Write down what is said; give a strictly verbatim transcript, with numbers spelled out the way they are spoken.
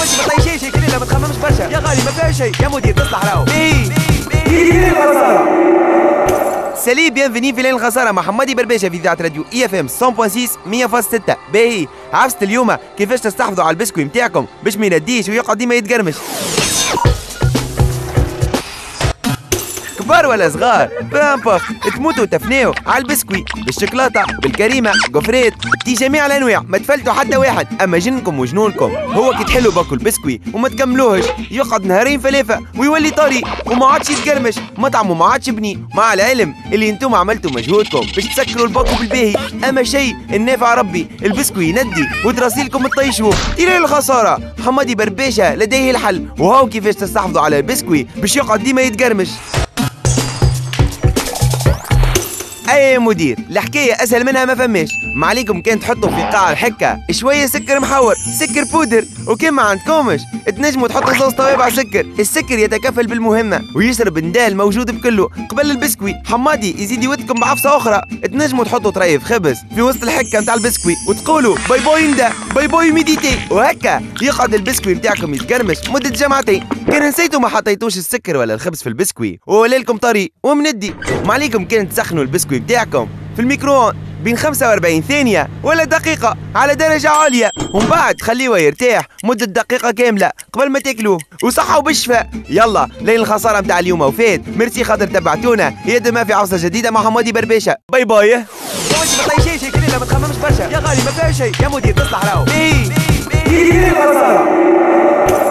مش بطي شي شي كليلة ما تخممش برشا يا غالي ما فيها شي يا مدير تصلح راهو سالي بيانفيني في ليل الخسارة مع حمادي برباشة في إذاعة راديو إي إف إم مية فاصلة ستة مية فاصلة ستة. باهي عرفت اليوم كيفاش تستحفظوا على البسكوي نتاعكم باش ما ينديش ويقعد ديما يتقرمش. كبار ولا صغار بامبورت تموتوا وتفناو على البسكوي بالشوكولاته بالكريمه غوفريت تي جميع الانواع ما تفلتوا حتى واحد. اما جنكم وجنونكم هو كي تحلوا باكل بسكوي وما تكملوهش يقعد نهارين ثلاثه ويولي طري وما عادش يتقرمش مطعمه ما عادش بني. مع العلم اللي انتم عملتوا مجهودكم باش تسكروا الباكو بالباهي. اما شيء النافع ربي البسكوي يندي وتراسيلكم تطيشوه. تيري الخساره حمادي برباشه لديه الحل وهو كيفاش تستحفظوا على البسكوي باش يقعد ديما يتقرمش. اي مدير الحكايه اسهل منها ما فماش. ما عليكم كان تحطوا في قاع الحكه شويه سكر محور سكر بودر وكان ما عندكمش تنجموا تحطوا صوص طوابع سكر. السكر يتكفل بالمهمه ويشرب ندال موجود بكله قبل البسكوي. حمادي يزيد يودكم بعفسه اخرى تنجموا تحطوا طريف خبز في وسط الحكه نتاع البسكوي وتقولوا باي باي ندا باي باي ميديتي وهكا يقعد البسكوي نتاعكم يتقرمش مده جمعتين. كان نسيتوا ما حطيتوش السكر ولا الخبز في البسكوي وولا لكم طري ومندي. ما عليكم كان تسخنوا البسكوي بتاعكم في الميكروون بين خمسة وأربعين ثانية ولا دقيقة على درجة عالية ومن بعد خليوه يرتاح مدة دقيقة كاملة قبل ما تاكلوه وصحة وبالشفاء. يلا ليل الخسارة متاع اليوم وفات. ميرسي خاطر تبعتونا يا دما في عوصة جديدة مع حمادي برباشة. باي باي. مش بطي شي شي كليلة ما تخممش برشا يا غالي ما فيها شي يا مدير تصلح راهو.